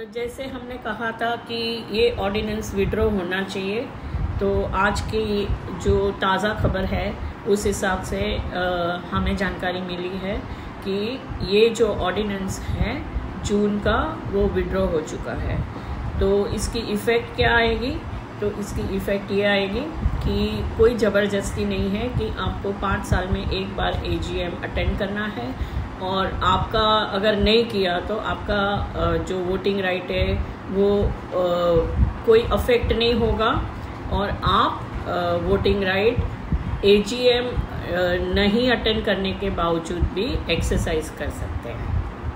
जैसे हमने कहा था कि ये ऑर्डिनेंस विड्रॉ होना चाहिए, तो आज की जो ताज़ा खबर है उस हिसाब से हमें जानकारी मिली है कि ये जो ऑर्डिनेंस है जून का वो विड्रॉ हो चुका है। तो इसकी इफ़ेक्ट क्या आएगी? तो इसकी इफ़ेक्ट ये आएगी कि कोई ज़बरदस्ती नहीं है कि आपको 5 साल में एक बार AGM अटेंड करना है, और आपका अगर नहीं किया तो आपका जो वोटिंग राइट है वो कोई अफेक्ट नहीं होगा, और आप वोटिंग राइट AGM नहीं अटेंड करने के बावजूद भी एक्सरसाइज कर सकते हैं।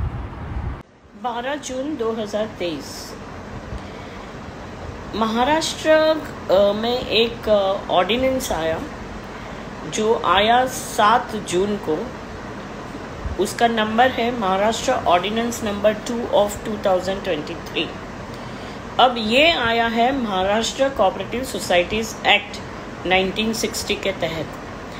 12 जून 2023 महाराष्ट्र में एक ऑर्डिनेंस आया, जो आया 7 जून को। उसका नंबर है महाराष्ट्र ऑर्डिनेंस नंबर 2 ऑफ 2023। अब ये आया है महाराष्ट्र कोऑपरेटिव सोसाइटीज़ एक्ट 1960 के तहत।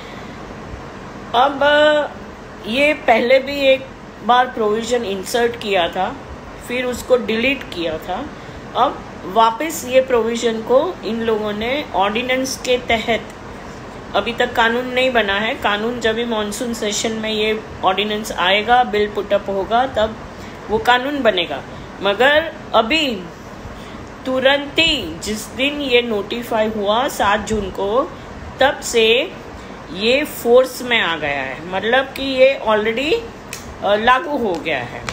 अब ये पहले भी एक बार प्रोविज़न इंसर्ट किया था, फिर उसको डिलीट किया था। अब वापस ये प्रोविज़न को इन लोगों ने ऑर्डिनेंस के तहत, अभी तक कानून नहीं बना है, कानून जब भी मॉनसून सेशन में ये ऑर्डिनेंस आएगा, बिल पुटअप होगा, तब वो कानून बनेगा। मगर अभी तुरंत ही जिस दिन ये नोटिफाई हुआ 7 जून को, तब से ये फोर्स में आ गया है, मतलब कि ये ऑलरेडी लागू हो गया है।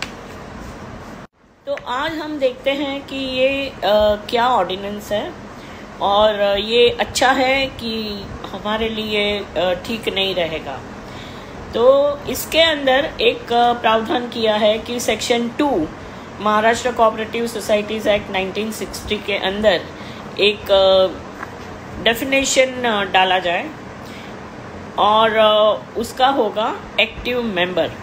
तो आज हम देखते हैं कि ये क्या ऑर्डिनेंस है, और ये अच्छा है कि हमारे लिए ठीक नहीं रहेगा। तो इसके अंदर एक प्रावधान किया है कि section 2 Maharashtra cooperative societies act 1960 के अंदर एक डेफिनेशन डाला जाए, और उसका होगा एक्टिव मेंबर।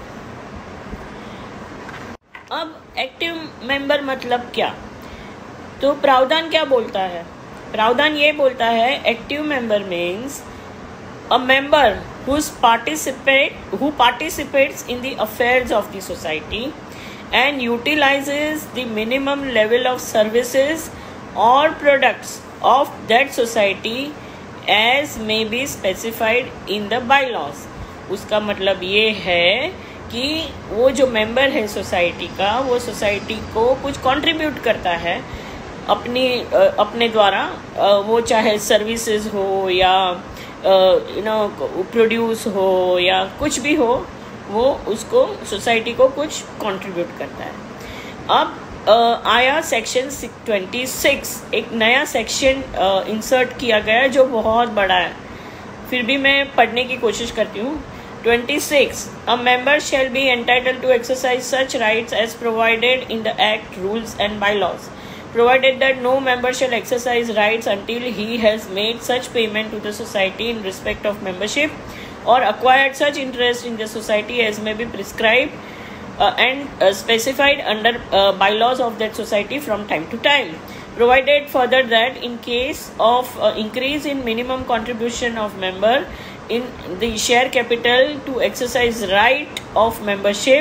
अब एक्टिव मेंबर मतलब क्या? तो प्रावधान क्या बोलता है? प्रावधान ये बोलता है, active member means a member who participates in the affairs of the society and utilizes the minimum level of services or products of that society as may be specified in the bylaws। उसका मतलब ये है कि वो जो member है society का, वो सोसाइटी को कुछ कंट्रीब्यूट करता है अपने द्वारा, वो चाहे सर्विसेज हो या प्रोड्यूस हो या कुछ भी हो, वो उसको सोसाइटी को कुछ कंट्रीब्यूट करता है। अब आया सेक्शन 26, एक नया सेक्शन इंसर्ट किया गया है जो बहुत बड़ा है, फिर भी मैं पढ़ने की कोशिश करती हूँ। 26 A member shall be entitled to exercise such rights as provided in the Act, rules and bylaws, provided that no member shall exercise rights until he has made such payment to the society in respect of membership or acquired such interest in the society as may be prescribed and specified under bylaws of that society from time to time. Provided further that in case of increase in minimum contribution of member in the share capital to exercise right of membership,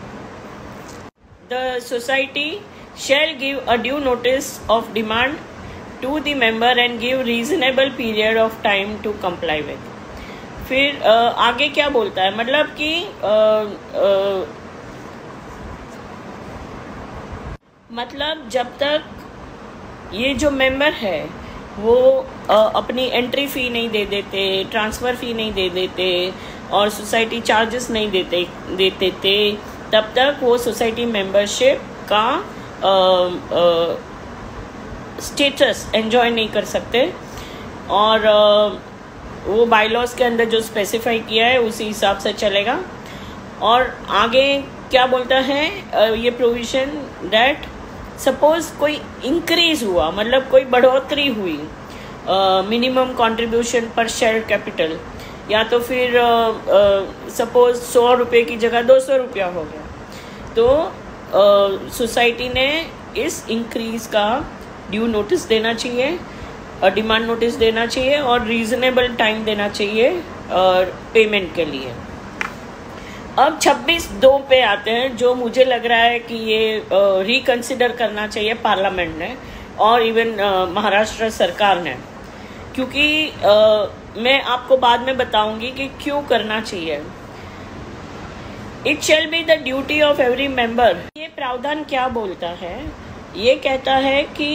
the society shall give a due notice of demand to the member and give reasonable period of time to comply with। फिर आगे क्या बोलता है? मतलब कि मतलब जब तक ये जो मेंबर है वो अपनी एंट्री फ़ी नहीं दे देते, ट्रांसफ़र फ़ी नहीं दे देते और सोसाइटी चार्जेस नहीं देते थे, तब तक वो सोसाइटी मेंबरशिप का स्टेटस एंजॉय नहीं कर सकते, और वो बायलॉज के अंदर जो स्पेसिफाई किया है उसी हिसाब से चलेगा। और आगे क्या बोलता है ये प्रोविज़न? दैट सपोज कोई इंक्रीज हुआ, मतलब कोई बढ़ोतरी हुई मिनिमम कंट्रीब्यूशन पर शेयर कैपिटल, या तो फिर सपोज 100 रुपये की जगह 200 रुपया हो गया, तो सोसाइटी ने इस इंक्रीज का ड्यू नोटिस देना चाहिए, डिमांड नोटिस देना चाहिए और रीजनेबल टाइम देना चाहिए और पेमेंट के लिए। अब 26(2) पे आते हैं, जो मुझे लग रहा है कि ये रिकंसिडर करना चाहिए पार्लियामेंट ने और इवन महाराष्ट्र सरकार ने, क्योंकि मैं आपको बाद में बताऊंगी कि क्यों करना चाहिए। It shall be the duty of every member. ये प्रावधान क्या बोलता है? ये कहता है कि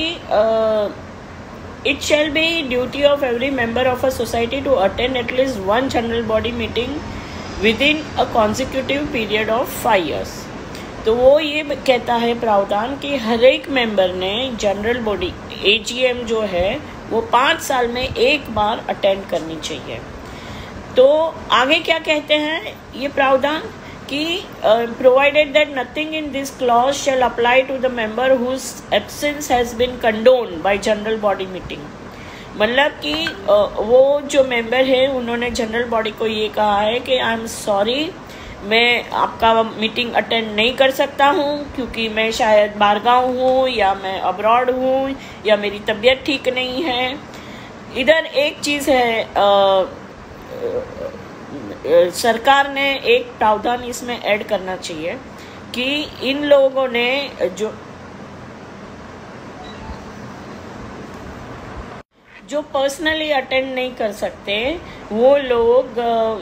it shall be duty of every member of a society to attend at least one general body meeting within a consecutive period of 5 years। तो वो ये कहता है प्रावधान कि हर एक मेंबर ने जनरल बॉडी AGM जो है वो 5 साल में एक बार अटेंड करनी चाहिए। तो आगे क्या कहते हैं ये प्रावधान कि provided that nothing in this clause shall apply to the member whose absence has been condoned by general body meeting. मतलब कि वो जो मेंबर है उन्होंने जनरल बॉडी को ये कहा है कि आई एम सॉरी, मैं आपका मीटिंग अटेंड नहीं कर सकता हूँ क्योंकि मैं शायद बाहरगांव हूँ या मैं अब्रॉड हूँ या मेरी तबीयत ठीक नहीं है। इधर एक चीज़ है, सरकार ने एक प्रावधान इसमें ऐड करना चाहिए कि इन लोगों ने जो पर्सनली अटेंड नहीं कर सकते वो लोग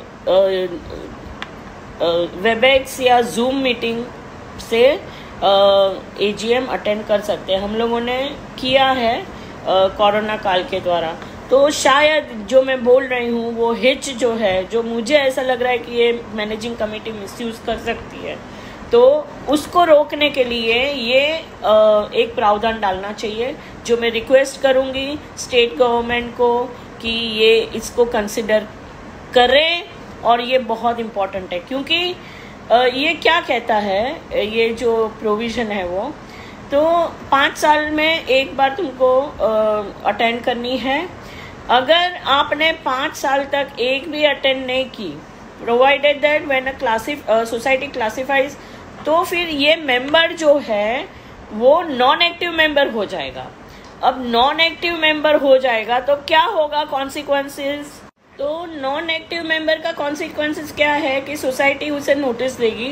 वेबएक्स या जूम मीटिंग से AGM अटेंड कर सकते हैं। हम लोगों ने किया है कोरोना काल के द्वारा। तो शायद जो मैं बोल रही हूँ वो हिच जो है, जो मुझे ऐसा लग रहा है कि ये मैनेजिंग कमेटी मिसयूज कर सकती है, तो उसको रोकने के लिए ये एक प्रावधान डालना चाहिए, जो मैं रिक्वेस्ट करूँगी स्टेट गवर्नमेंट को कि ये इसको कंसिडर करें। और ये बहुत इम्पोर्टेंट है क्योंकि ये क्या कहता है, ये जो प्रोविज़न है वो तो 5 साल में एक बार तुमको अटेंड करनी है। अगर आपने 5 साल तक एक भी अटेंड नहीं की, provided that when a society classifies, तो फिर ये मेंबर जो है वो नॉन एक्टिव मेंबर हो जाएगा। अब नॉन एक्टिव मेंबर हो जाएगा तो क्या होगा कॉन्सिक्वेंसेस? तो नॉन एक्टिव मेंबर का कॉन्सिक्वेंसेस क्या है कि सोसाइटी उसे नोटिस देगी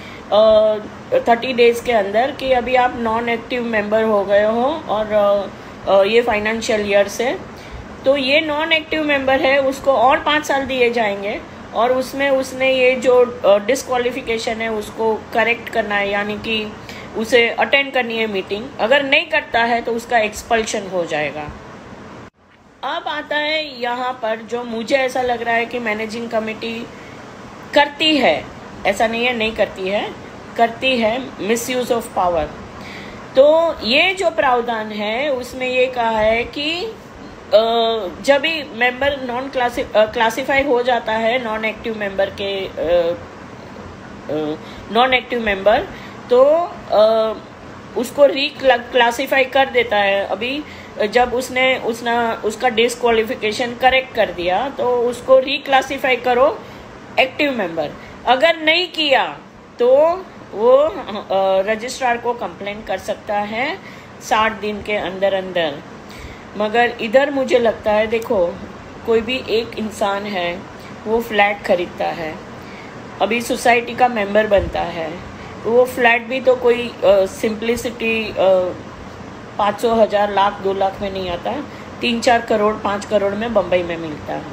30 डेज के अंदर कि अभी आप नॉन एक्टिव मेंबर हो गए हो और ये फाइनेंशियल ईयर से। तो ये नॉन एक्टिव मेंबर है उसको और 5 साल दिए जाएंगे और उसमें उसने ये जो डिस्क्वालिफिकेशन है उसको करेक्ट करना है, यानी कि उसे अटेंड करनी है मीटिंग। अगर नहीं करता है तो उसका एक्सपल्शन हो जाएगा। अब आता है यहाँ पर जो मुझे ऐसा लग रहा है कि मैनेजिंग कमेटी करती है, ऐसा नहीं है नहीं करती है, करती है मिसयूज ऑफ पावर। तो ये जो प्रावधान है उसमें ये कहा है कि जब भी मेंबर क्लासिफाई हो जाता है नॉन एक्टिव मेंबर के नॉन एक्टिव मेंबर, तो उसको क्लासिफाई कर देता है। अभी जब उसका डिस्क्वालिफिकेशन करेक्ट कर दिया तो उसको रिक्लासिफाई करो एक्टिव मेंबर। अगर नहीं किया तो वो रजिस्ट्रार को कंप्लेन कर सकता है 60 दिन के अंदर अंदर। मगर इधर मुझे लगता है, देखो कोई भी एक इंसान है वो फ्लैट खरीदता है, अभी सोसाइटी का मेंबर बनता है, तो वो फ्लैट भी तो कोई सिंप्लिसिटी 500, 1000, लाख, 2 लाख में नहीं आता, 3-4 करोड़ 5 करोड़ में बम्बई में मिलता है।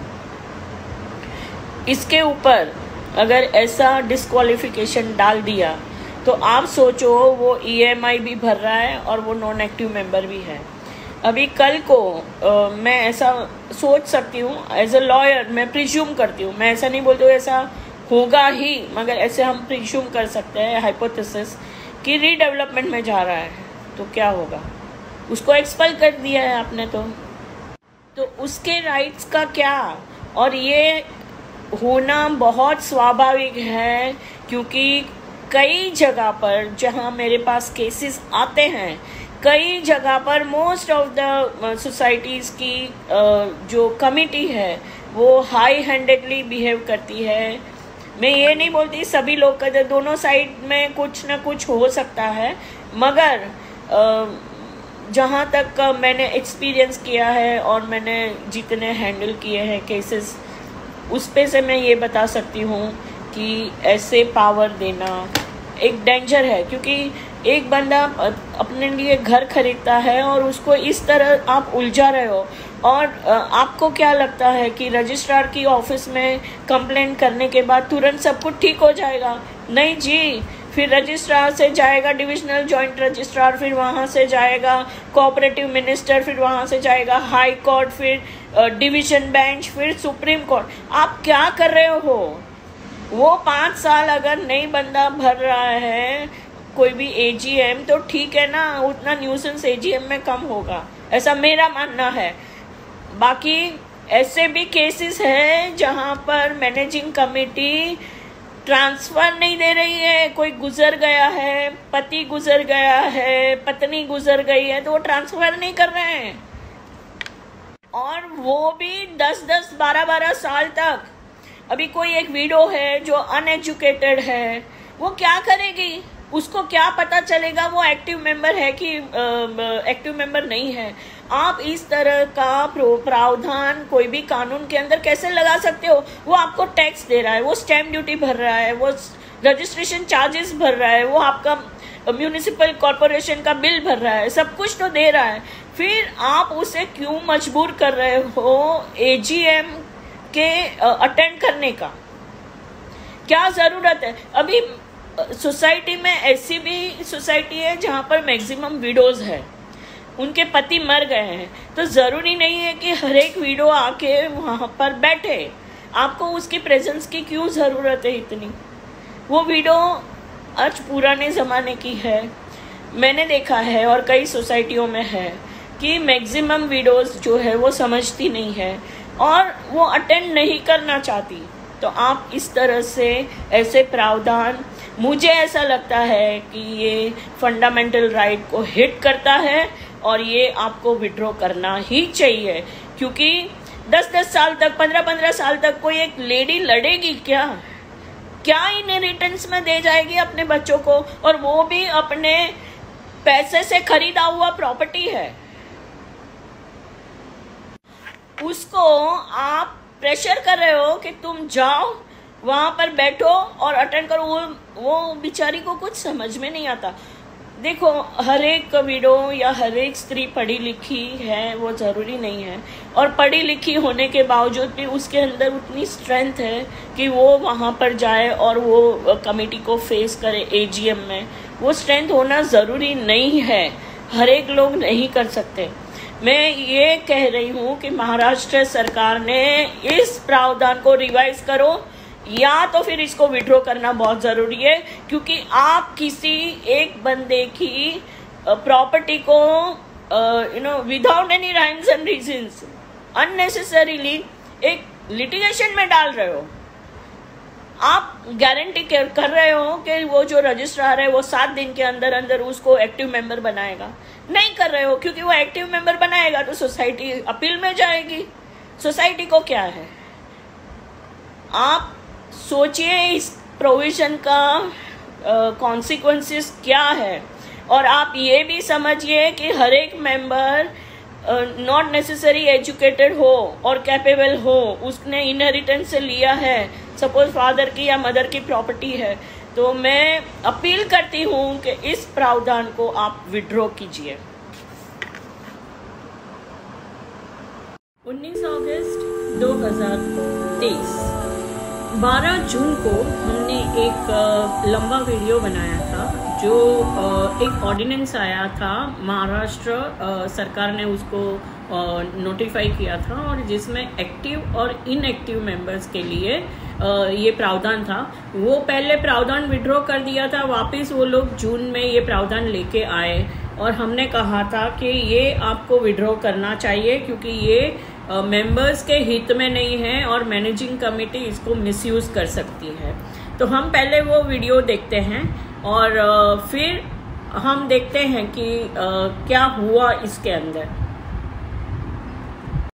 इसके ऊपर अगर ऐसा डिस्क्वालिफिकेशन डाल दिया तो आप सोचो वो EMI भी भर रहा है और वो नॉन एक्टिव मेंबर भी है। अभी कल को मैं ऐसा सोच सकती हूँ एज अ लॉयर, मैं प्रिज्यूम करती हूँ, मैं ऐसा नहीं बोलती हूँ ऐसा होगा ही, मगर ऐसे हम प्रिज्यूम कर सकते हैं हाइपोथेसिस कि रीडेवलपमेंट में जा रहा है तो क्या होगा, उसको एक्सपेल कर दिया है आपने तो उसके राइट्स का क्या। और ये होना बहुत स्वाभाविक है क्योंकि कई जगह पर जहाँ मेरे पास केसेस आते हैं, कई जगह पर मोस्ट ऑफ द सोसाइटीज़ की जो कमिटी है वो हाई हैंडेडली बिहेव करती है। मैं ये नहीं बोलती सभी लोग का, दोनों साइड में कुछ ना कुछ हो सकता है, मगर जहाँ तक मैंने एक्सपीरियंस किया है और मैंने जितने हैंडल किए हैं केसेस, उस पे से मैं ये बता सकती हूँ कि ऐसे पावर देना एक डेंजर है, क्योंकि एक बंदा अपने लिए घर खरीदता है और उसको इस तरह आप उलझा रहे हो। और आपको क्या लगता है कि रजिस्ट्रार की ऑफिस में कंप्लेंट करने के बाद तुरंत सब कुछ ठीक हो जाएगा? नहीं जी, फिर रजिस्ट्रार से जाएगा डिविजनल जॉइंट रजिस्ट्रार, फिर वहाँ से जाएगा कोऑपरेटिव मिनिस्टर, फिर वहाँ से जाएगा हाई कोर्ट, फिर डिवीजन बेंच, फिर सुप्रीम कोर्ट। आप क्या कर रहे हो? वो 5 साल अगर नहीं बंदा भर रहा है कोई भी एजीएम तो ठीक है ना, उतना न्यूसेंस एजीएम में कम होगा, ऐसा मेरा मानना है। बाकी ऐसे भी केसेस हैं जहाँ पर मैनेजिंग कमेटी ट्रांसफर नहीं दे रही है। कोई गुजर गया है, पति गुजर गया है, पत्नी गुजर गई है, तो वो ट्रांसफर नहीं कर रहे हैं, और वो भी 10-10, 12-12 साल तक। अभी कोई एक विडो है जो अनएजुकेटेड है, वो क्या करेगी? उसको क्या पता चलेगा वो एक्टिव मेंबर है कि एक्टिव मेंबर नहीं है? आप इस तरह का प्रावधान कोई भी कानून के अंदर कैसे लगा सकते हो? वो आपको टैक्स दे रहा है, वो स्टैम्प ड्यूटी भर रहा है, वो रजिस्ट्रेशन चार्जेस भर रहा है, वो आपका म्यूनिसिपल कॉर्पोरेशन का बिल भर रहा है, सब कुछ तो दे रहा है। फिर आप उसे क्यों मजबूर कर रहे हो एजीएम के अटेंड करने का? क्या जरूरत है? अभी सोसाइटी में ऐसी भी सोसाइटी है जहाँ पर मैक्सिमम विडोज है, उनके पति मर गए हैं, तो जरूरी नहीं है कि हर एक विडो आके वहाँ पर बैठे। आपको उसकी प्रेजेंस की क्यों जरूरत है इतनी? वो विडो आज पुराने जमाने की है, मैंने देखा है, और कई सोसाइटियों में है कि मैक्सिमम विडोज जो है वो समझती नहीं है और वो अटेंड नहीं करना चाहती। तो आप इस तरह से ऐसे प्रावधान, मुझे ऐसा लगता है कि ये फंडामेंटल राइट को हिट करता है और ये आपको विड्रॉ करना ही चाहिए, क्योंकि 10-10 साल तक, 15-15 साल तक कोई एक लेडी लड़ेगी क्या? क्या इनहेरिटेंस में दे जाएगी अपने बच्चों को? और वो भी अपने पैसे से खरीदा हुआ प्रॉपर्टी है, उसको आप प्रेशर कर रहे हो कि तुम जाओ वहां पर बैठो और अटेंड करो। वो बेचारी को कुछ समझ में नहीं आता। देखो, हर एक विडो या हर एक स्त्री पढ़ी लिखी है वो जरूरी नहीं है, और पढ़ी लिखी होने के बावजूद भी उसके अंदर उतनी स्ट्रेंथ है कि वो वहां पर जाए और वो कमेटी को फेस करे एजीएम में। वो स्ट्रेंथ होना जरूरी नहीं है, हर एक लोग नहीं कर सकते। मैं ये कह रही हूँ कि महाराष्ट्र सरकार ने इस प्रावधान को रिवाइज करो, या तो फिर इसको विड्रॉ करना बहुत जरूरी है, क्योंकि आप किसी एक बंदे की प्रॉपर्टी को without any rhymes and reasons unnecessarily एक लिटिगेशन में डाल रहे हो। आप गारंटी कर रहे हो कि वो जो रजिस्ट्रार है वो 7 दिन के अंदर अंदर उसको एक्टिव मेंबर बनाएगा? नहीं कर रहे हो, क्योंकि वो एक्टिव मेंबर बनाएगा तो सोसाइटी अपील में जाएगी। सोसाइटी को क्या है? आप सोचिए इस प्रोविजन का कॉन्सिक्वेंसेस क्या है, और आप ये भी समझिए कि हर एक मेंबर नॉट नेसेसरी एजुकेटेड हो और कैपेबल हो, उसने इनहेरिटेंस से लिया है, सपोज फादर की या मदर की प्रॉपर्टी है, तो मैं अपील करती हूँ कि इस प्रावधान को आप विड्रॉ कीजिए। 19 अगस्त 2023 12 जून को हमने एक लंबा वीडियो बनाया था, जो एक ऑर्डिनेंस आया था, महाराष्ट्र सरकार ने उसको नोटिफाई किया था, और जिसमें एक्टिव और इनएक्टिव मेंबर्स के लिए ये प्रावधान था। वो पहले प्रावधान विड्रॉ कर दिया था, वापस वो लोग जून में ये प्रावधान लेके आए, और हमने कहा था कि ये आपको विड्रॉ करना चाहिए, क्योंकि ये मेंबर्स के हित में नहीं है और मैनेजिंग कमेटी इसको मिसयूज कर सकती है। तो हम पहले वो वीडियो देखते हैं और फिर हम देखते हैं कि क्या हुआ इसके अंदर।